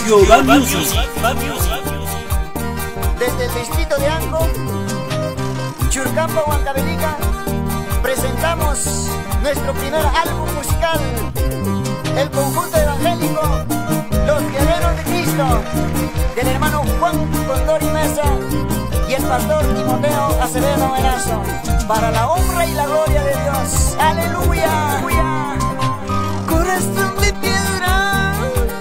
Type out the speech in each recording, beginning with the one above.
Jehová Music. Desde el distrito de Anco, Churcampo, Huancavelica, presentamos nuestro primer álbum musical, el conjunto evangélico Los Guerreros de Cristo, del hermano Juan Condori Mesa y el pastor Timoteo Acevedo Erazo, para la honra y la gloria de Dios. ¡Aleluya! Corazón de piedra,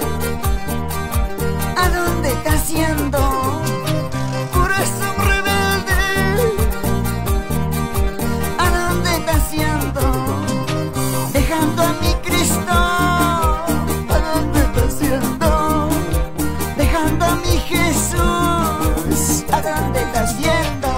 ¿a dónde estás yendo? Corazón rebelde, ¿a dónde estás yendo? Dejando a mi Cristo, ¿a dónde estás yendo? Dejando a mi Jesús, ¿a dónde estás yendo?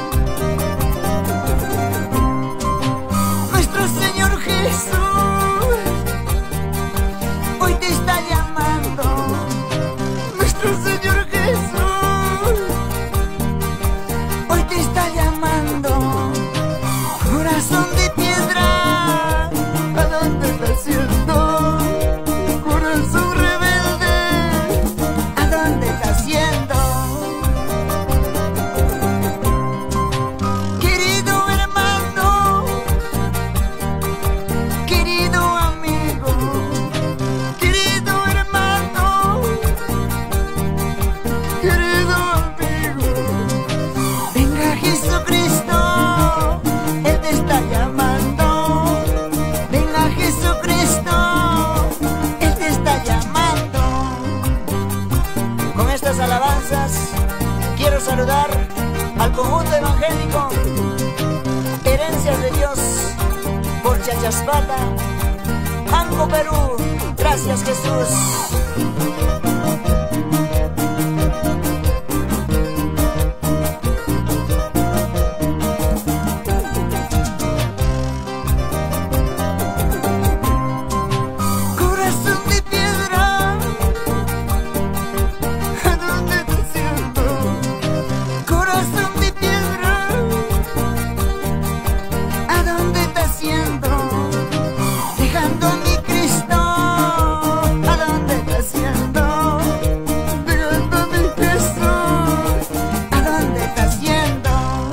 Nuestro Señor Jesús hoy te está llamando. Nuestro Señor Jesús hoy te está llamando. Corazón de piedra, ¿a dónde estás yendo? Corazón rebelde, ¿a dónde estás yendo? Querido hermano, querido amigo, querido hermano, querido amigo, venga Jesucristo, Él te está llamando. Venga Jesucristo, Él te está llamando. Con estas alabanzas quiero saludar al conjunto evangélico Herencias de Dios por Chachaspata, Anco, Perú. Gracias, Jesús. Corazón de piedra, ¿a dónde estás yendo? Corazón de piedra, ¿a dónde estás yendo? Dejando a mi Cristo, ¿a dónde estás yendo? Dejando a mi Jesús, ¿a dónde estás yendo?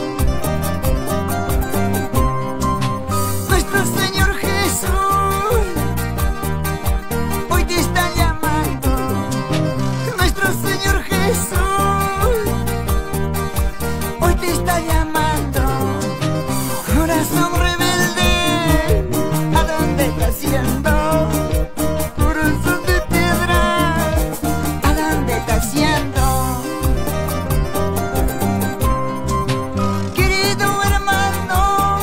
Nuestro Señor Jesús hoy te está llamando. Nuestro Señor Jesús hoy te está llamando. Corazón rebelde, ¿a dónde estás yendo? Corazón de piedra, ¿a dónde estás yendo? Querido hermano,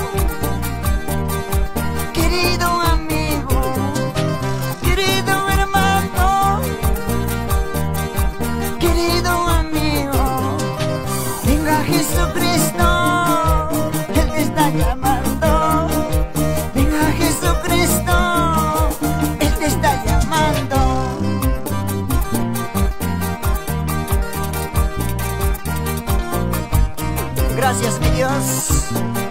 querido amigo, querido hermano, querido amigo, venga Jesucristo, Él te está llamando. Venga Jesucristo, Él te está llamando. Gracias, mi Dios.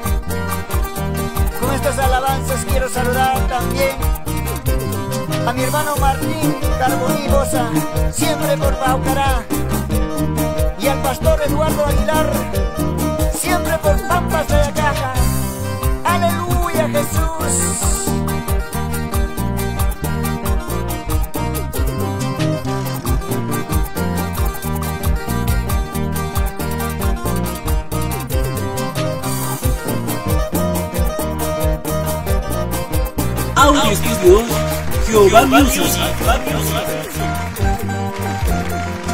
Con estas alabanzas quiero saludar también a mi hermano Martín Carboní Bosa, siempre por Paucará, y al pastor Eduardo Aguilar, siempre por Pampas de la Caja. ¡Aleluya, Jesús! Audio Estudio Jehová Music.